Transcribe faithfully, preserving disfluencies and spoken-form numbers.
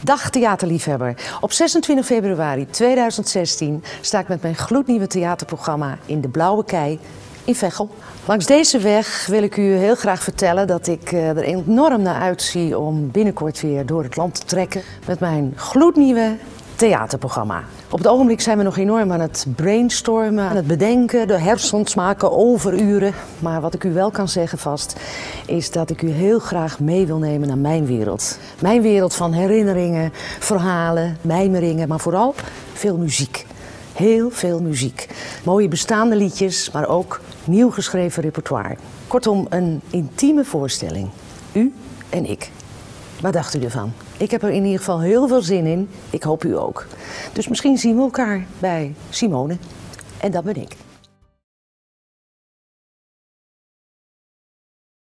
Dag theaterliefhebber. Op zesentwintig februari tweeduizend zestien sta ik met mijn gloednieuwe theaterprogramma in de Blauwe Kei in Veghel. Langs deze weg wil ik u heel graag vertellen dat ik er enorm naar uitzie om binnenkort weer door het land te trekken met mijn gloednieuwe theaterprogramma. Op het ogenblik zijn we nog enorm aan het brainstormen, aan het bedenken, de hersens maken overuren. Maar wat ik u wel kan zeggen vast, is dat ik u heel graag mee wil nemen naar mijn wereld. Mijn wereld van herinneringen, verhalen, mijmeringen, maar vooral veel muziek. Heel veel muziek. Mooie bestaande liedjes, maar ook nieuw geschreven repertoire. Kortom, een intieme voorstelling. U en ik. Wat dacht u ervan? Ik heb er in ieder geval heel veel zin in. Ik hoop u ook. Dus misschien zien we elkaar bij Simone. En dat ben ik.